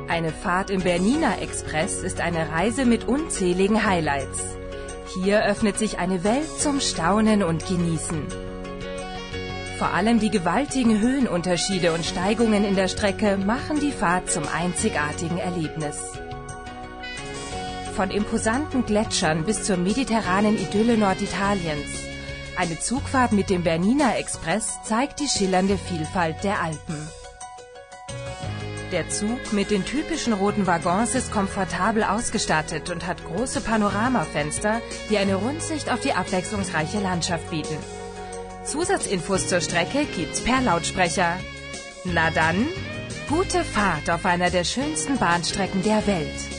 Eine Fahrt im Bernina Express ist eine Reise mit unzähligen Highlights. Hier öffnet sich eine Welt zum Staunen und Genießen. Vor allem die gewaltigen Höhenunterschiede und Steigungen in der Strecke machen die Fahrt zum einzigartigen Erlebnis. Von imposanten Gletschern bis zur mediterranen Idylle Norditaliens. Eine Zugfahrt mit dem Bernina Express zeigt die schillernde Vielfalt der Alpen. Der Zug mit den typischen roten Waggons ist komfortabel ausgestattet und hat große Panoramafenster, die eine Rundsicht auf die abwechslungsreiche Landschaft bieten. Zusatzinfos zur Strecke gibt's per Lautsprecher. Na dann, gute Fahrt auf einer der schönsten Bahnstrecken der Welt.